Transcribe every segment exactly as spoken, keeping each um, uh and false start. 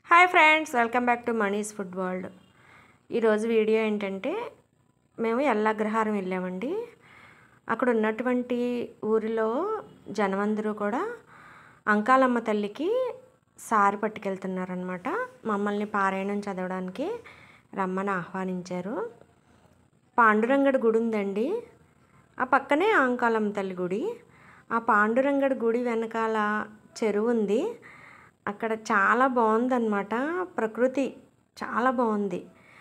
Hi friends, welcome back to Mani's food world. ఈరోజు video ఏంటంటే మేము ఎల్లగ్రహారం వెళ్ళామండి. అక్కడ ఉన్నటువంటి ఊరిలో జనమందరూ కూడా అంకాలమ్మ తల్లికి సారి పట్టుకెళ్తున్నారనమాట. మమ్మల్ని పారాయణం చదవడానికి రమ్మని ఆహ్వానించారు. పాండురంగడి గుడి ఉందండి, ఆ పక్కనే అంకాలమ్మ తల్లి గుడి. ఆ పాండురంగడి గుడి వెనకాల చెరువు ఉంది. అక్కడ చాలా బాగుందన్నమాట, ప్రకృతి చాలా బాగుంది.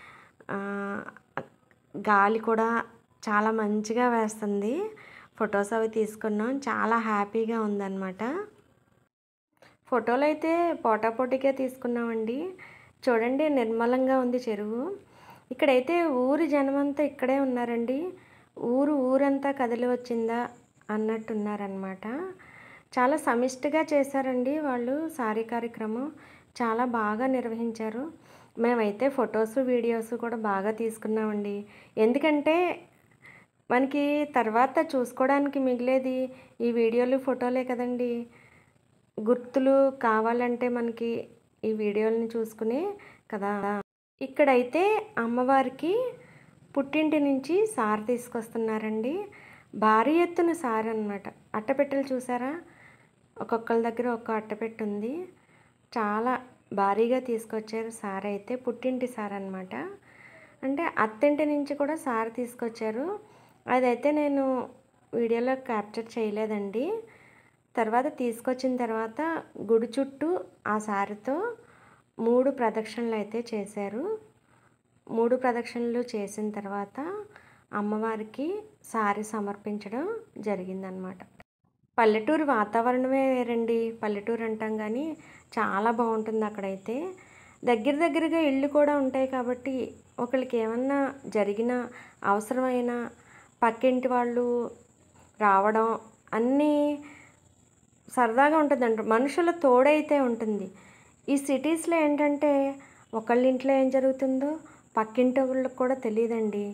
గాలి కూడా చాలా మంచిగా వేస్తుంది. ఫొటోస్ అవి తీసుకున్నాం, చాలా హ్యాపీగా ఉందన్నమాట. ఫోటోలు అయితే పోటాపోటీగా తీసుకున్నామండి. చూడండి, నిర్మలంగా ఉంది చెరువు. ఇక్కడైతే ఊరి జనమంతా ఇక్కడే ఉన్నారండి. ఊరు ఊరంతా కదిలి వచ్చిందా అన్నట్టున్నారనమాట. చాలా సమిష్టిగా చేశారండి వాళ్ళు. సారీ కార్యక్రమం చాలా బాగా నిర్వహించారు. మేమైతే ఫొటోస్ వీడియోస్ కూడా బాగా తీసుకున్నామండి. ఎందుకంటే మనకి తర్వాత చూసుకోవడానికి మిగిలేది ఈ వీడియోలు ఫోటోలే కదండి. గుర్తులు కావాలంటే మనకి ఈ వీడియోలని చూసుకునే కదా. ఇక్కడైతే అమ్మవారికి పుట్టింటి నుంచి సారి తీసుకొస్తున్నారండి. భారీ ఎత్తున సారి అన్నమాట. అట్టపెట్టెలు చూసారా, ఒక్కొక్కరి దగ్గర ఒక్క అట్టపెట్టు ఉంది. చాలా భారీగా తీసుకొచ్చారు సారి. అయితే పుట్టింటి సారి అనమాట. అంటే అత్తింటి నుంచి కూడా సారి తీసుకొచ్చారు. అదైతే నేను వీడియోలో క్యాప్చర్ చేయలేదండి. తర్వాత తీసుకొచ్చిన తర్వాత గుడి చుట్టూ ఆ సారితో మూడు ప్రదక్షిణలు అయితే చేశారు. మూడు ప్రదక్షిణలు చేసిన తర్వాత అమ్మవారికి సారి సమర్పించడం జరిగిందనమాట. పల్లెటూరు వాతావరణమే వేరండి. పల్లెటూరు అంటాం కానీ చాలా బాగుంటుంది అక్కడైతే. దగ్గర దగ్గరగా ఇళ్ళు కూడా ఉంటాయి కాబట్టి ఒకరికి ఏమన్నా జరిగినా అవసరమైన పక్కింటి వాళ్ళు రావడం అన్నీ సరదాగా ఉంటుందంట. మనుషుల తోడైతే ఉంటుంది. ఈ సిటీస్లో ఏంటంటే ఒకళ్ళ ఇంట్లో ఏం జరుగుతుందో పక్కింటి వాళ్ళకి కూడా తెలియదండి.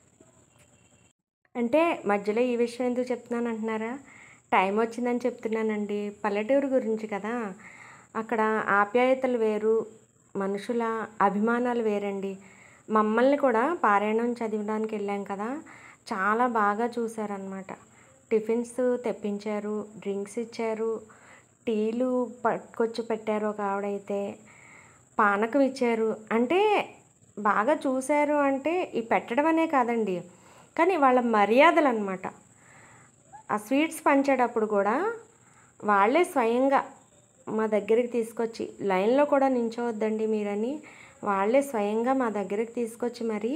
అంటే మధ్యలో ఈ విషయం ఎందుకు చెప్తున్నాను అంటున్నారా? టైం వచ్చిందని చెప్తున్నానండి. పల్లెటూరు గురించి కదా. అక్కడ ఆప్యాయతలు వేరు, మనుషుల అభిమానాలు వేరండి. మమ్మల్ని కూడా పారాయణం చదవడానికి వెళ్ళాం కదా, చాలా బాగా చూశారనమాట. టిఫిన్స్ తెప్పించారు, డ్రింక్స్ ఇచ్చారు, టీలు పట్టుకొచ్చి పెట్టారు. ఒక ఆవిడైతే పానకం ఇచ్చారు. అంటే బాగా చూశారు. అంటే ఈ పెట్టడం అనే కాదండి, కానీ వాళ్ళ మర్యాదలు అన్నమాట. ఆ స్వీట్స్ పంచేటప్పుడు కూడా వాళ్ళే స్వయంగా మా దగ్గరికి తీసుకొచ్చి, లైన్లో కూడా నించోవద్దండి మీరని వాళ్ళే స్వయంగా మా దగ్గరికి తీసుకొచ్చి మరి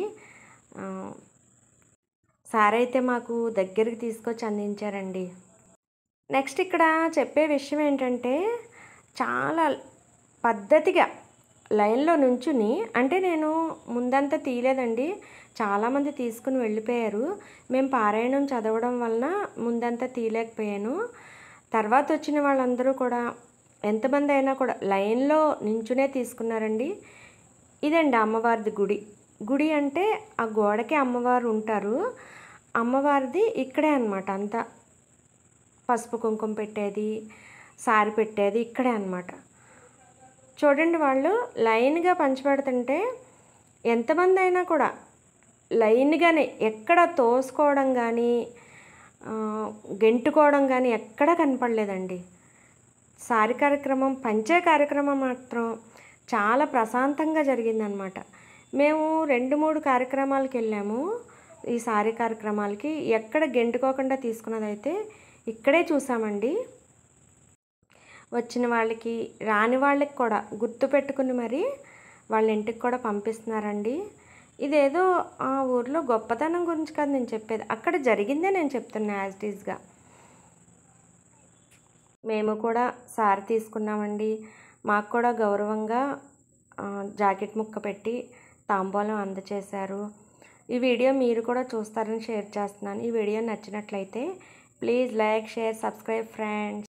సార్ అయితే మాకు దగ్గరికి తీసుకొచ్చి అందించారండి. నెక్స్ట్ ఇక్కడ చెప్పే విషయం ఏంటంటే చాలా పద్ధతిగా లైన్లో నుంచుని, అంటే నేను ముందంతా తీయలేదండి, చాలామంది తీసుకుని వెళ్ళిపోయారు. మేము పారాయణం చదవడం వలన ముందంతా తీయలేకపోయాను. తర్వాత వచ్చిన వాళ్ళందరూ కూడా ఎంతమంది అయినా కూడా లైన్లో నించునే తీసుకున్నారండి. ఇదండి అమ్మవారిది గుడి. గుడి అంటే ఆ గోడకి అమ్మవారు ఉంటారు. అమ్మవారిది ఇక్కడే అన్నమాట. అంతా పసుపు కుంకుమ పెట్టేది, సారి పెట్టేది ఇక్కడే అన్నమాట. చూడండి, వాళ్ళు లైన్గా పంచిపెడుతుంటే ఎంతమంది అయినా కూడా లైన్గానే, ఎక్కడ తోసుకోవడం కానీ గెంటుకోవడం కానీ ఎక్కడా కనపడలేదండి. సారి కార్యక్రమం, పంచే కార్యక్రమం మాత్రం చాలా ప్రశాంతంగా జరిగిందనమాట. మేము రెండు మూడు కార్యక్రమాలకి వెళ్ళాము. ఈ సారి కార్యక్రమాలకి ఎక్కడ గెంటుకోకుండా తీసుకున్నదైతే ఇక్కడే చూసామండి. వచ్చిన వాళ్ళకి రాని వాళ్ళకి కూడా గుర్తు పెట్టుకుని మరి వాళ్ళ ఇంటికి కూడా పంపిస్తున్నారండి. ఇదేదో ఆ ఊర్లో గొప్పతనం గురించి కాదు నేను చెప్పేది, అక్కడ జరిగిందే నేను చెప్తున్నా యాజ్ ఇట్ ఈజ్గా. మేము కూడా సారి తీసుకున్నామండి. మాకు కూడా గౌరవంగా జాకెట్ ముక్క పెట్టి తాంబూలం అందచేశారు. ఈ వీడియో మీరు కూడా చూస్తారని షేర్ చేస్తున్నాను. ఈ వీడియో నచ్చినట్లయితే please like, share, subscribe friends.